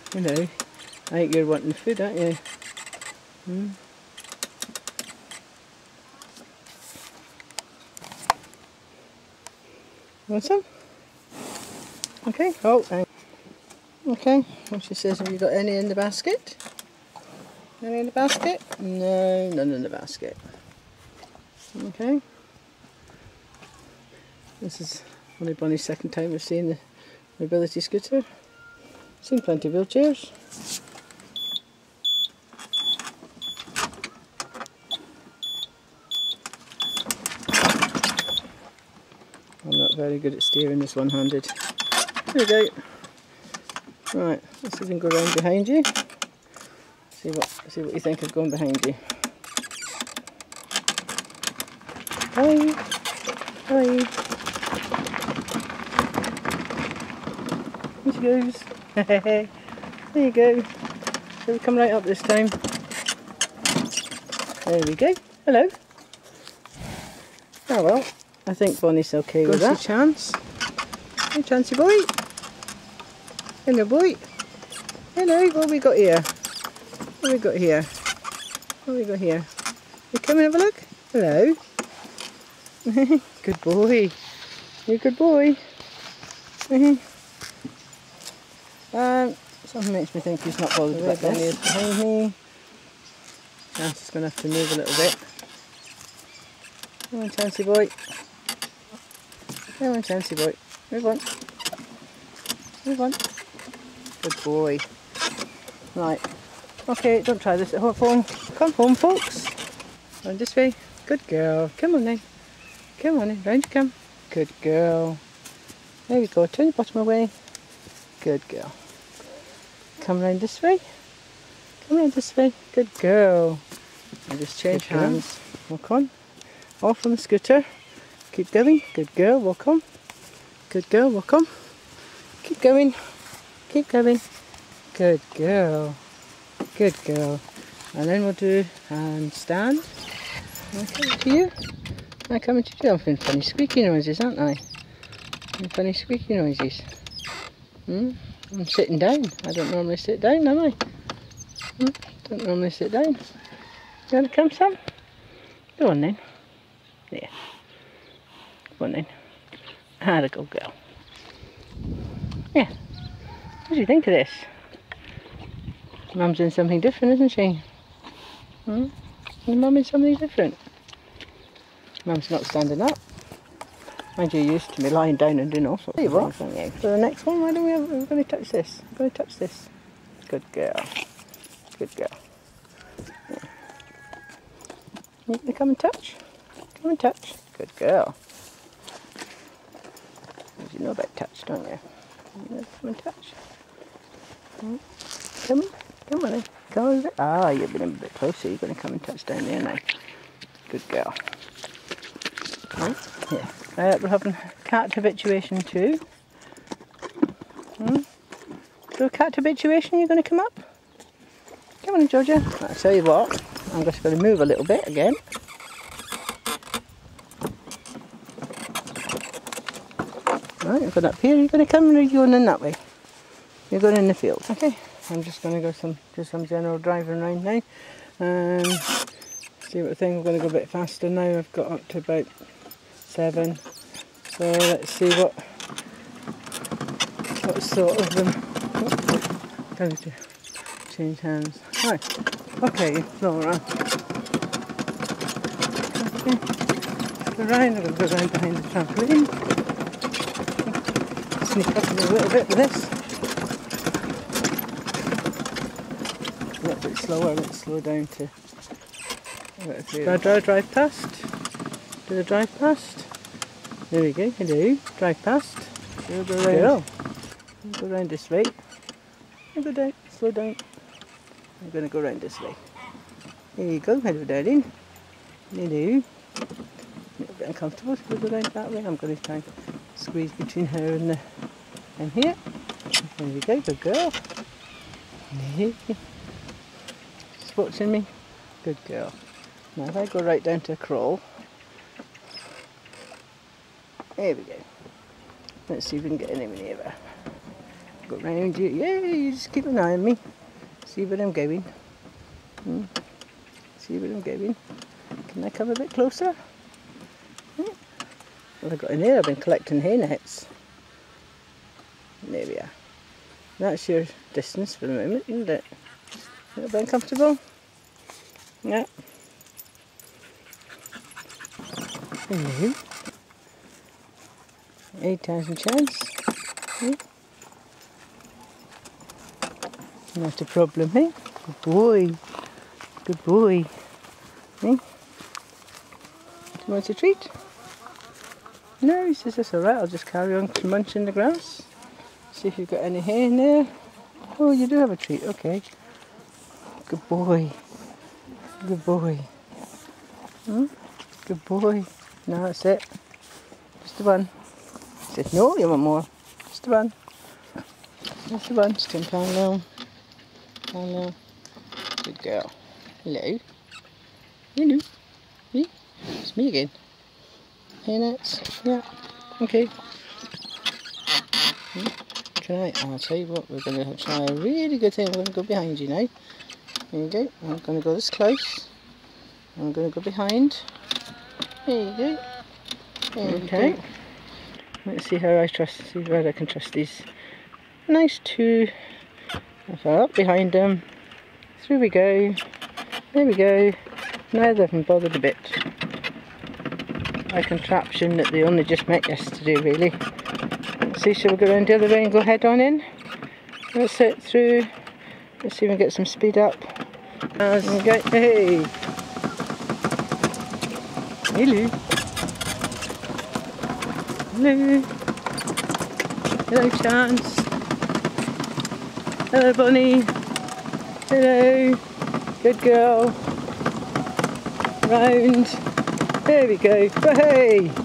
You know, I think you're wanting food, aren't you? Want some? Okay. Oh, okay. Well, she says, have you got any in the basket? Any in the basket? No, none in the basket. Okay. This is only Bonnie's second time we've seen the mobility scooter. Seen plenty of wheelchairs. I'm not very good at steering this one-handed. There we go. Right, let's see if we can go around behind you. See what you think of going behind you. Hi. Hi. Here she goes. There you go. So we come right up this time. There we go. Hello. Oh well, I think Bonnie's okay with that. Chance. Hey, Chancey boy. Hello, boy. Hello, what have we got here? What have we got here? What have we got here? You come and have a look? Hello. Good boy. You're a good boy. Something makes me think he's not bothered about Bonnie is behind me. I'm just going to have to move a little bit. Come on, Chancey boy. Come on, Chancey boy. Move on. Move on. Good boy. Right. Okay, don't try this at home. Come home, folks. Run this way. Good girl. Come on then. Come on then. Round you come. Good girl. There we go. Turn the bottom away. Good girl. Come round this way. Come round this way. Good girl. And just change hands. Walk on. Off from the scooter. Keep going. Good girl. Walk on. Good girl. Walk on. Keep going. Keep going. Good girl. Good girl. And then we'll do handstand. Am I coming to you? Am I coming to you? I'm doing funny squeaky noises, aren't I? Funny squeaky noises. I'm sitting down. I don't normally sit down, am I? Don't normally sit down. You want to come, Sam? Go on then. There. Go on then. Ah, the good girl. Yeah. What do you think of this? Mum's doing something different, isn't she? Mum in something different. Mum's not standing up. Mind you're used to me lying down and doing all sorts of things, aren't you? So the next one, why don't we're going to touch this? We're going to touch this. Good girl. Good girl. Yeah. You going to come and touch? Come and touch. Good girl. You know about touch, don't you? You know, come and touch. Come on. Come on then. Come on. Ah, you've been a bit closer. You're going to come and touch down there now. Good girl. Right. Yeah. We're having cat habituation too. So cat habituation, you're going to come up? Come on, Georgia. I'll tell you what, I'm just going to move a little bit again. Right, you're going up here, you're going to come, or you're going in that way? You're going in the field. Okay, I'm just going to go do some general driving around now. See what I think. I'm going to go a bit faster now. I've got up to about 7. So let's see what sort of going to change hands. Right. Okay, Laura. Okay. Go around. I'm going to go around behind the trampoline. Sneak up a little bit with this. A little bit slower. Let's slow down to. Drive past. Do the drive past. There we go. Hello. Drive past. We'll go around. We'll go around this way. We'll go down. Slow down. I'm going to go around this way. There you go. Hello, darling. Hello. A little bit uncomfortable. So we'll go around that way. I'm going to try and squeeze between her and here. There we go. Good girl. Just watching me. Good girl. Now if I go right down to a crawl. There we go. Let's see if we can get anywhere near her. Go round you. Yeah, you just keep an eye on me. See where I'm going. See where I'm going. Can I come a bit closer? What have I got in there? I've been collecting hay nets. There we are. That's your distance for the moment, isn't it? A little bit uncomfortable? Yeah. Hello. 8,000 chance. Not a problem, eh? Good boy. Good boy. Eh? Do you want a treat? No, he says that's alright, I'll just carry on munching the grass. See if you've got any hay in there. Oh, you do have a treat, okay. Good boy. Good boy. Good boy. No, that's it. Just the one. He said, no, you want more. Just the one. Just the one. Just £10 now. Hello. Good girl. Hello. Hello. Me? It's me again. Hey, nuts. Yeah. Okay. Tonight, I'll tell you what, we're going to try a really good thing. We're going to go behind you now. There you go. I'm going to go this close. I'm going to go behind. There you go. There okay. Go. Let's see how I can trust these. Nice two. So up behind them. Through we go. There we go. Now they haven't bothered a bit. A contraption that they only just met yesterday, really. Let's see, shall we go around the other way and go head on in? Let's sit through. Let's see if we can get some speed up. As we go. Hey! Hello! Hello! Hello, Chance! Hello, Bonnie! Hello! Good girl! Round! There we go! Hey!